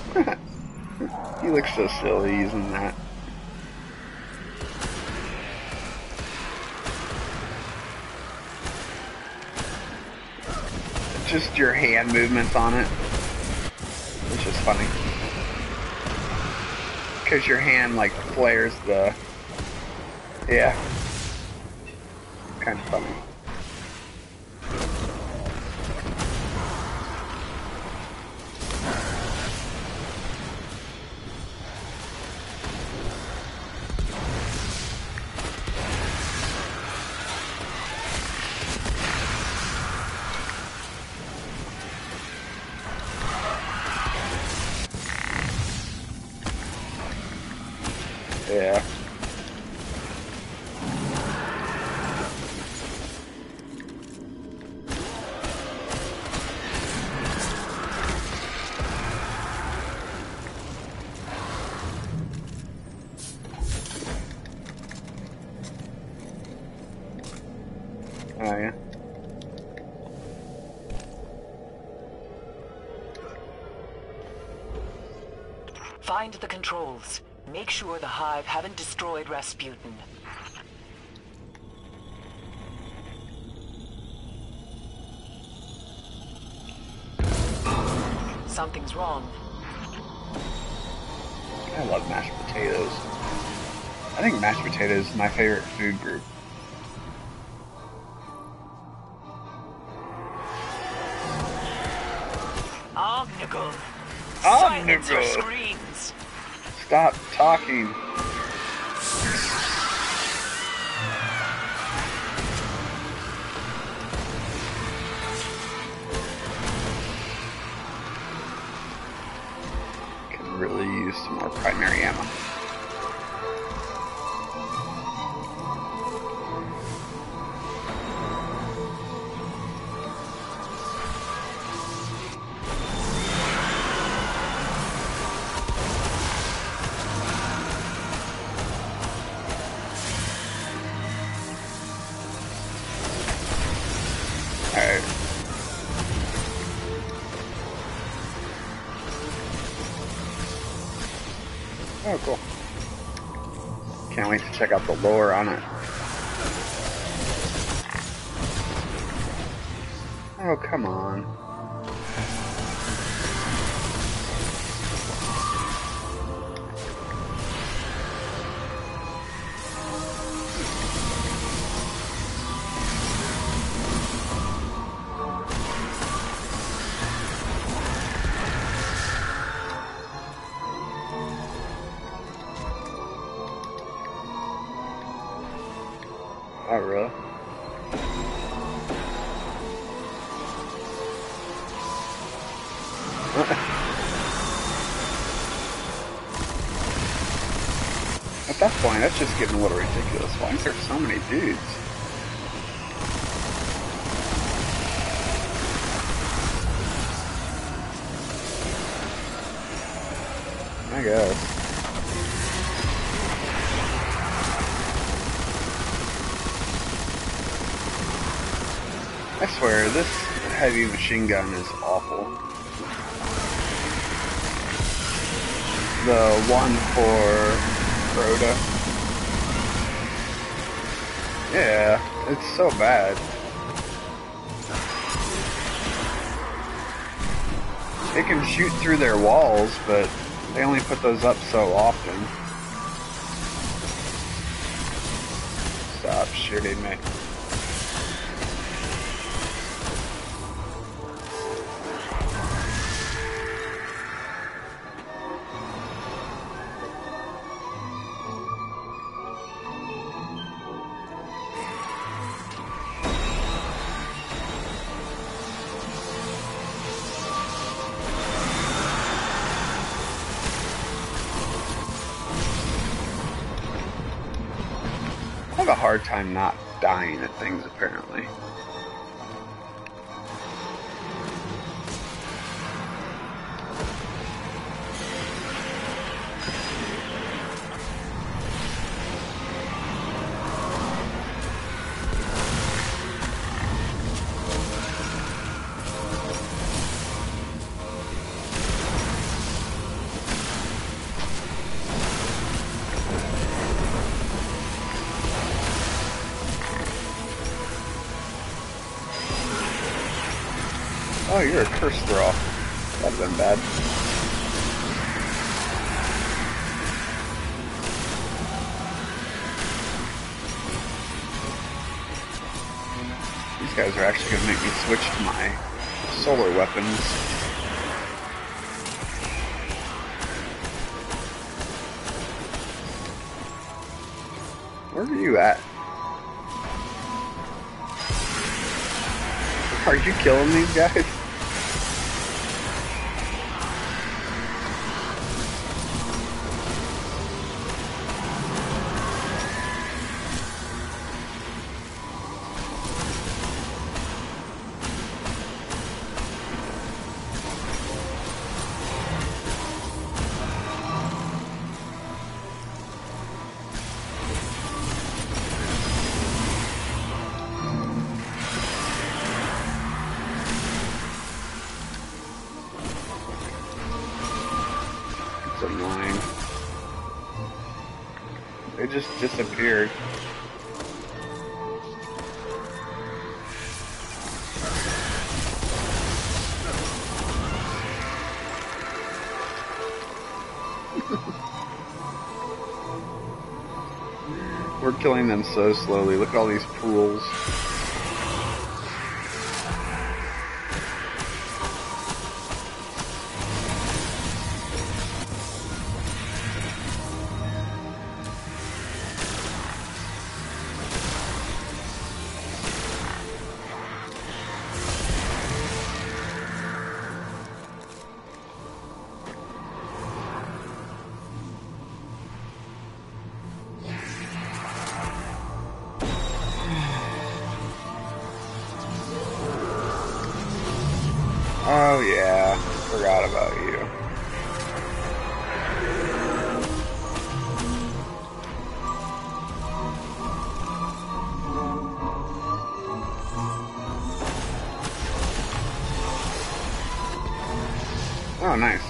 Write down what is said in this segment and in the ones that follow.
He looks so silly using that. Just your hand movements on it. It's just funny. Because your hand, like, flares the... Yeah. Kind of funny. Yeah. Oh, yeah. Find the controls. Make sure the Hive haven't destroyed Rasputin. Something's wrong. I love mashed potatoes. I think mashed potatoes is my favorite food group. Omnigul! Silence your screams! Stop talking. Could really use some more primary ammo. Alright. Oh, cool. Can't wait to check out the lore on it. Oh, come on. Oh, really? At that point, that's just getting a little ridiculous. Why is there so many dudes? I guess. I swear, this heavy machine gun is awful. The one for Rhoda. Yeah, it's so bad. They can shoot through their walls, but they only put those up so often. Stop shooting me. I have a hard time not dying at things, apparently. Oh, you're a curse throw. That'd been bad. These guys are actually going to make me switch to my solar weapons. Where are you at? Are you killing these guys? Annoying. They just disappeared. We're killing them so slowly. Look at all these pools. Oh yeah, forgot about you. Oh, nice.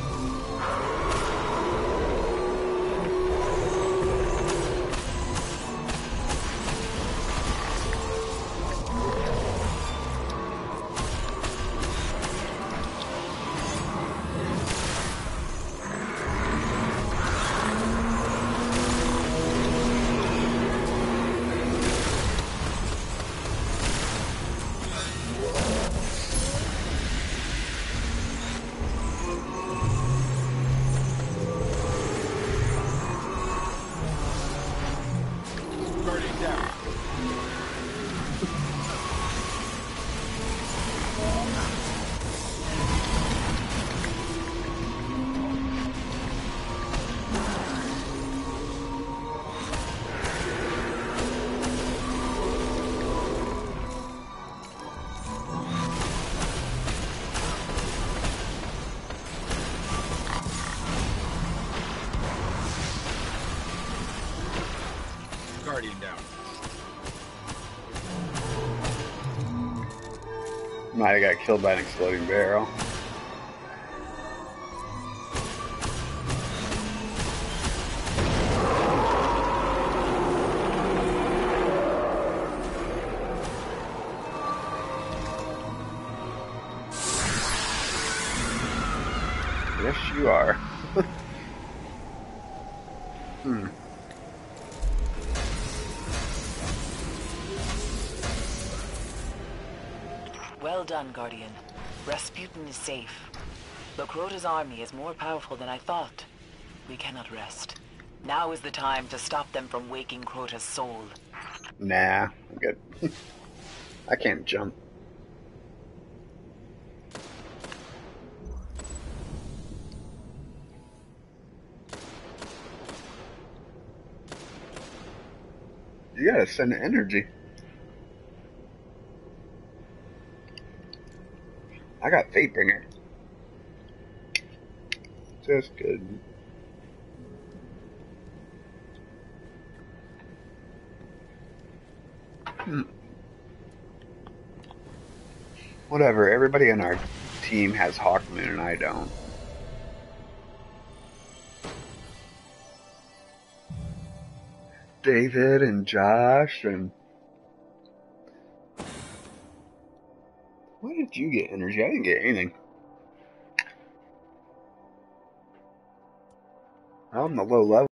Guardian down. Might have got killed by an exploding barrel. Yes, you are. Hmm. Well done, Guardian. Rasputin is safe. Though Crota's army is more powerful than I thought, we cannot rest. Now is the time to stop them from waking Crota's soul. Nah, I'm good. I can't jump. You gotta send energy. I got Fatebringer. Just good. Whatever, everybody on our team has Hawkmoon and I don't. David and Josh and... Why did you get energy? I didn't get anything. I'm the low level.